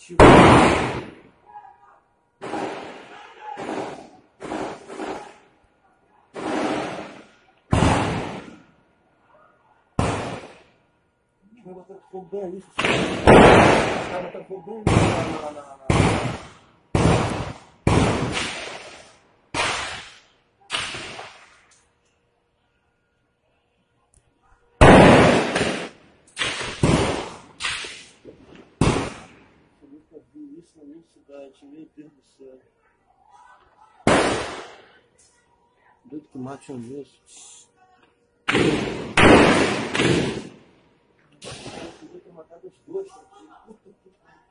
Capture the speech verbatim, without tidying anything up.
positivo. Vai botar fogo bem ali. Vai botar fogo bem ali na, na, na, na. Eu nunca vi isso na minha cidade, meu Deus do céu. Doido que mate um mesmo. Eu queria ter matado os dois aqui. Puta que pariu.